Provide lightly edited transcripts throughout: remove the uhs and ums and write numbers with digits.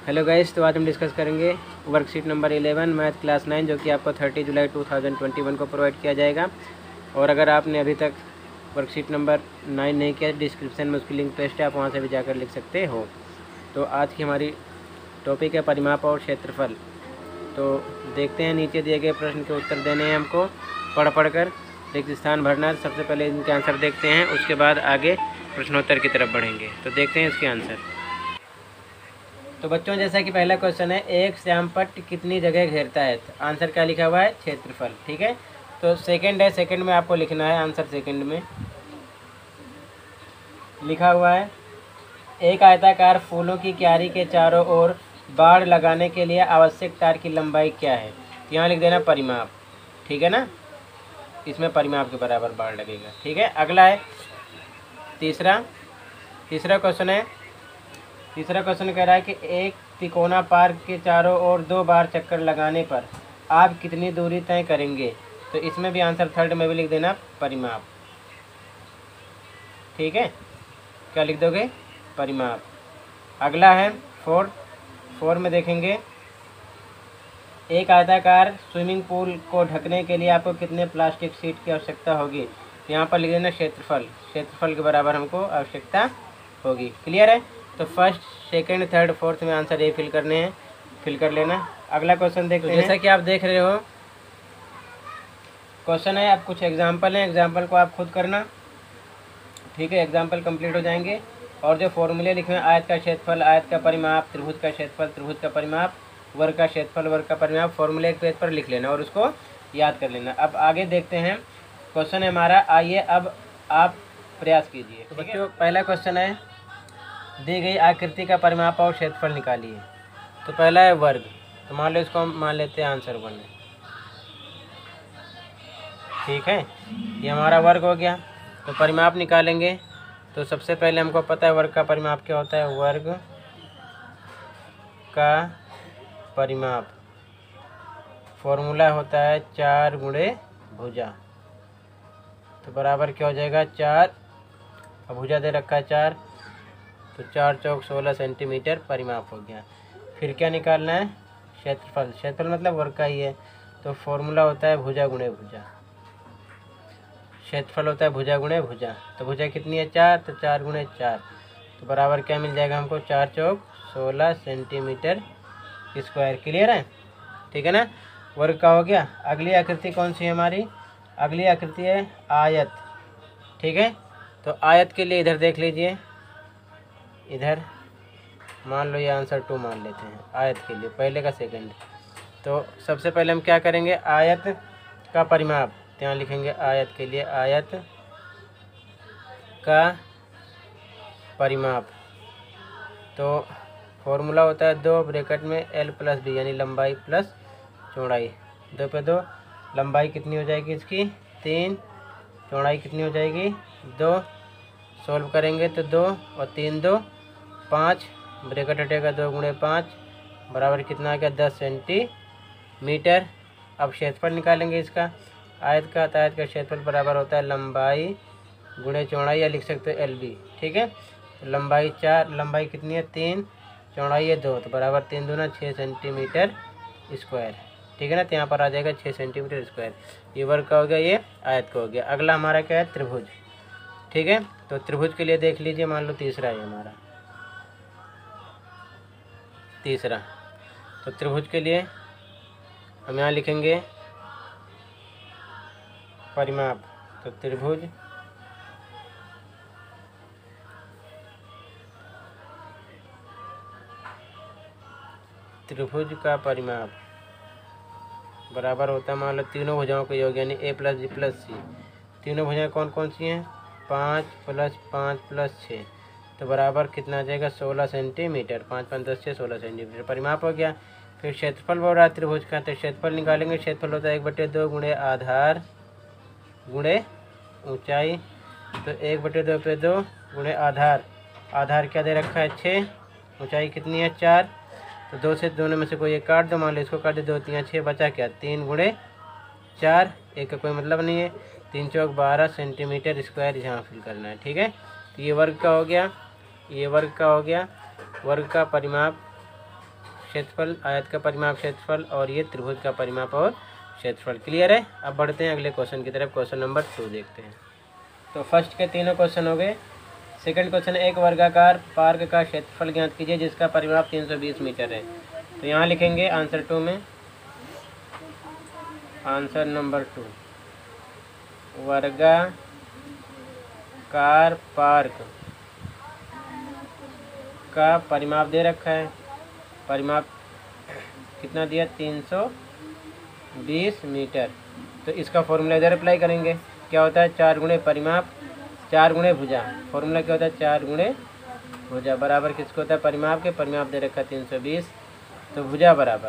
Hello guys, तो आज हम डिस्कस करेंगे वर्कशीट नंबर 11 मैथ क्लास 9 जो कि आपको 30 जुलाई 2021 को प्रोवाइड किया जाएगा। और अगर आपने अभी तक वर्कशीट नंबर 9 नहीं किया, डिस्क्रिप्शन में उसकी लिंक पेस्ट है, आप वहां से भी जाकर लिख सकते हो। तो आज की हमारी टॉपिक है परिमाप और क्षेत्रफल। तो देखते हैं, नीचे दिए गए प्रश्न के उत्तर देने हैं हमको पढ़ कर रिक्त स्थान भरना। सबसे पहले इनके आंसर देखते हैं, उसके बाद आगे प्रश्नोत्तर की तरफ बढ़ेंगे। तो देखते हैं इसके आंसर। तो बच्चों, जैसा कि पहला क्वेश्चन है, एक श्यामपट्ट कितनी जगह घेरता है? तो आंसर क्या लिखा हुआ है? क्षेत्रफल। ठीक है, तो सेकंड है, सेकंड में आपको लिखना है आंसर। सेकंड में लिखा हुआ है, एक आयताकार फूलों की क्यारी के चारों ओर बाड़ लगाने के लिए आवश्यक तार की लंबाई क्या है? यहाँ लिख देना परिमाप। ठीक है ना, इसमें परिमाप के बराबर बाड़ लगेगा। ठीक है, अगला है तीसरा क्वेश्चन है। तीसरा क्वेश्चन कह रहा है कि एक तिकोना पार्क के चारों ओर 2 बार चक्कर लगाने पर आप कितनी दूरी तय करेंगे? तो इसमें भी आंसर थर्ड में भी लिख देना परिमाप। ठीक है, क्या लिख दोगे? परिमाप। अगला है फोर में देखेंगे, एक आयताकार स्विमिंग पूल को ढकने के लिए आपको कितने प्लास्टिक शीट की आवश्यकता होगी? यहाँ पर लिख देना क्षेत्रफल। क्षेत्रफल के बराबर हमको आवश्यकता होगी। क्लियर है? तो फर्स्ट, सेकंड, थर्ड, फोर्थ में आंसर ए फिल करने हैं, फिल कर लेना। अगला क्वेश्चन देखते हैं। जैसा कि आप देख रहे हो, क्वेश्चन है, अब कुछ एग्जाम्पल हैं, एग्जाम्पल को आप खुद करना। ठीक है, एग्जाम्पल कंप्लीट हो जाएंगे। और जो फॉर्मूले लिखे हैं, आयत का क्षेत्रफल, आयत का परिमाप, त्रिभुज का क्षेत्रफल, त्रिभुज का परिमाप, वर्ग का क्षेत्रफल, वर्ग का परिमाप, फॉर्मूले एक पेज पर लिख लेना और उसको याद कर लेना। अब आगे देखते हैं, क्वेश्चन है हमारा, आइए अब आप प्रयास कीजिए। तो बच्चों, पहला क्वेश्चन है, दी गई आकृति का परिमाप और क्षेत्रफल निकालिए। तो पहला है वर्ग, तो मान लो इसको हम मान लेते हैं आंसर 1 है। ठीक है, ये हमारा वर्ग हो गया। तो परिमाप निकालेंगे, तो सबसे पहले हमको पता है वर्ग का परिमाप क्या होता है। वर्ग का परिमाप फॉर्मूला होता है 4 गुणे भुजा। तो बराबर क्या हो जाएगा? 4, भुजा दे रखा है 4, तो 4 चौक 16 सेंटीमीटर परिमाप हो गया। फिर क्या निकालना है? क्षेत्रफल। क्षेत्रफल मतलब वर्ग का ही है, तो फॉर्मूला होता है भुजा गुणे भुजा। क्षेत्रफल होता है भुजा गुणे भुजा। तो भुजा कितनी है? 4, तो 4 गुणे 4, तो बराबर क्या मिल जाएगा हमको? 4 चौक 16 सेंटीमीटर स्क्वायर। क्लियर है? ठीक है ना, वर्ग का हो गया। अगली आकृति कौन सी है हमारी? अगली आकृति है आयत। ठीक है, तो आयत के लिए इधर देख लीजिए, इधर मान लो ये आंसर 2 मान लेते हैं आयत के लिए, पहले का सेकंड। तो सबसे पहले हम क्या करेंगे? आयत का परिमाप, यहाँ लिखेंगे आयत के लिए आयत का परिमाप। तो फॉर्मूला होता है 2 ब्रैकेट में L प्लस B, यानी लंबाई प्लस चौड़ाई। 2 पे 2, लंबाई कितनी हो जाएगी इसकी? 3, चौड़ाई कितनी हो जाएगी? 2। सॉल्व करेंगे तो 2 और 3 2 5, ब्रैकेट हटेगा, 2 गुणे 5 बराबर कितना आ गया? 10 सेंटीमीटर। अब क्षेत्रफल निकालेंगे इसका, आयत का। तो आयत का क्षेत्रफल बराबर होता है लंबाई गुणे चौड़ाई, या लिख सकते हो LB। ठीक है, तो लंबाई 4, लंबाई कितनी है? 3, चौड़ाई है 2, तो बराबर 3 दूना 6 सेंटीमीटर स्क्वायर। ठीक है ना, तो यहाँ पर आ जाएगा 6 सेंटीमीटर स्क्वायर। ये वर्ग का हो गया, ये आयत का हो गया। अगला हमारा क्या है? त्रिभुज। ठीक है, तो त्रिभुज के लिए देख लीजिए, मान लो तीसरा है हमारा, तीसरा। तो त्रिभुज के लिए हम यहाँ लिखेंगे परिमाप। तो त्रिभुज का परिमाप बराबर होता है, मान लो तीनों भुजाओं का योग, यानी A plus B plus C। तीनों भुजाएं कौन कौन सी हैं? 5 प्लस 5 प्लस 6, तो बराबर कितना आ जाएगा? 16 सेंटीमीटर। 5 5 10 6 16 सेंटीमीटर परिमाप हो गया। फिर क्षेत्रफल बोल रहा है त्रिभुज का, तो क्षेत्रफल निकालेंगे। क्षेत्रफल होता है 1/2 गुणे आधार गुणे ऊंचाई। तो 1/2 पे 2 गुणे आधार, आधार क्या दे रखा है? 6, ऊंचाई कितनी है? 4। तो 2 से दोनों में से कोई एक काट दो, मान लो इसको काट दो, 2 3 6, बचा क्या? 3 गुणे 4, एक का कोई मतलब नहीं है। 3 चौक 12 सेंटीमीटर स्क्वायर यहाँ फिल करना है। ठीक है, तो ये वर्ग का हो गया, ये वर्ग का हो गया। वर्ग का परिमाप क्षेत्रफल, आयत का परिमाप क्षेत्रफल, और ये त्रिभुज का परिमाप और क्षेत्रफल। क्लियर है। अब बढ़ते हैं अगले क्वेश्चन की तरफ। क्वेश्चन नंबर 2 देखते हैं। तो फर्स्ट के तीनों क्वेश्चन हो गए। सेकंड क्वेश्चन, एक वर्गाकार पार्क का क्षेत्रफल ज्ञात कीजिए जिसका परिमाप 320 मीटर है। तो यहाँ लिखेंगे आंसर 2 में, आंसर नंबर 2, वर्गाकार पार्क का परिमाप दे रखा है। परिमाप कितना दिया? 320 मीटर। तो इसका फॉर्मूला इधर अप्लाई करेंगे। क्या होता है? 4 गुणे परिमाप 4 गुणे भुजा। फॉर्मूला क्या होता है? 4 गुणे भुजा बराबर किसको होता है? परिमाप के। परिमाप दे रखा 320, तो भुजा बराबर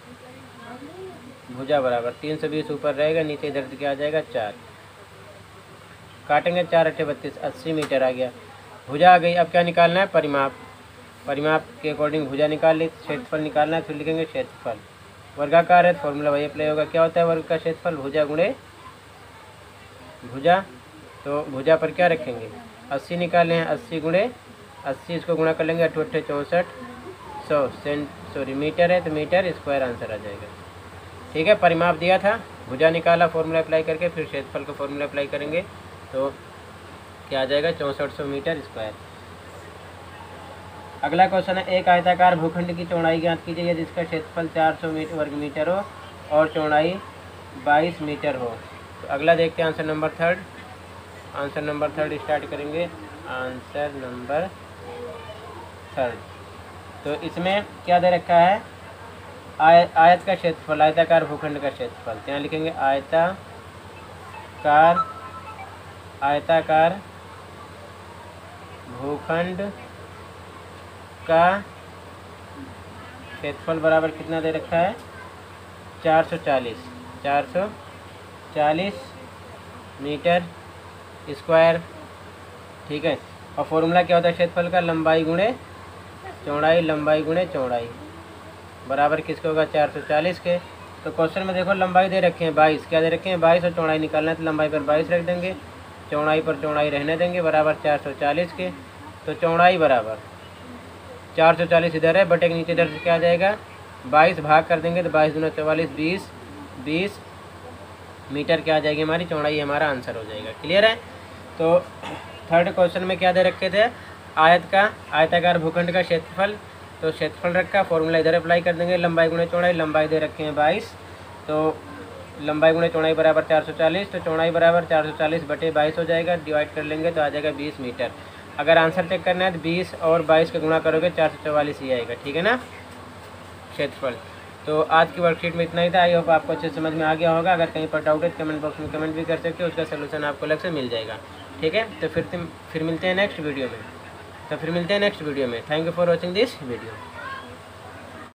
320 ऊपर रहेगा, नीचे इधर क्या आ जाएगा? 4। काटेंगे 4 8 32, 80 मीटर आ गया। भुजा आ गई। अब क्या निकालना है? परिमाप। परिमाप के अकॉर्डिंग भुजा निकाल ली। क्षेत्रफल निकालना है, फिर लिखेंगे क्षेत्रफल। वर्गाकार है, फॉर्मूला वही अप्लाई होगा। क्या होता है वर्ग का क्षेत्रफल? भुजा गुणे भुजा। तो भुजा पर क्या रखेंगे? 80 निकाले हैं, 80 गुणे 80, इसको गुणा कर लेंगे 8 8 64, 100 मीटर है, तो मीटर स्क्वायर आंसर आ जाएगा। ठीक है। परिमाप दिया था, भुजा निकाला फॉर्मूला अप्लाई करके, फिर क्षेत्रफल का फॉर्मूला अप्लाई करेंगे तो क्या आ जाएगा? 6400 मीटर स्क्वायर। अगला क्वेश्चन है, एक आयताकार भूखंड की चौड़ाई ज्ञात कीजिए जिसका क्षेत्रफल 400 वर्ग मीटर हो और चौड़ाई 22 मीटर हो। तो अगला देखते हैं answer number 3। Answer number 3 start करेंगे। Answer number 3। तो इसमें क्या दे रखा है? आयत का क्षेत्रफल, आयताकार भूखंड का क्षेत्रफल। तो यहाँ लिखेंगे आयताकार भूखंड का क्षेत्रफल बराबर कितना दे रखा है? 440 मीटर स्क्वायर। ठीक है। और फॉर्मूला क्या होता है क्षेत्रफल का? लंबाई गुणे चौड़ाई, लंबाई गुणे चौड़ाई बराबर किसके होगा? 440 के। तो क्वेश्चन में देखो लंबाई दे रखे हैं 22, क्या दे रखे हैं? 22, और चौड़ाई निकालना है तो लंबाई पर 22 रख देंगे, चौड़ाई पर चौड़ाई रहने देंगे, बराबर 440 के। तो चौड़ाई बराबर 440 इधर है, बटे के नीचे इधर क्या आ जाएगा? 22 भाग कर देंगे तो 22 दूना 44, 20 मीटर क्या आ जाएगी? हमारी चौड़ाई हमारा आंसर हो जाएगा। क्लियर है। तो थर्ड क्वेश्चन में क्या दे रखे थे? आयताकार भूखंड का क्षेत्रफल। तो क्षेत्रफल रखा, फॉर्मूला इधर अप्लाई कर देंगे, लंबाई गुणे चौड़ाई। लंबाई दे रखे हैं 22, तो लंबाई गुणे चौड़ाई बराबर 440, तो चौड़ाई बराबर 440 बटे 22 हो जाएगा। डिवाइड कर लेंगे तो आ जाएगा 20 मीटर। अगर आंसर चेक करना है तो 20 और 22 का गुणा करोगे 444 ही आएगा। ठीक है ना, क्षेत्रफल। तो आज की वर्कशीट में इतना ही था। आई होप आपको अच्छे समझ में आ गया होगा। अगर कहीं पर डाउट है तो कमेंट बॉक्स में कमेंट भी कर सकते हो, उसका सोल्यूशन आपको अलग से मिल जाएगा। ठीक है। तो फिर मिलते हैं नेक्स्ट वीडियो में। Thank you for watching this video.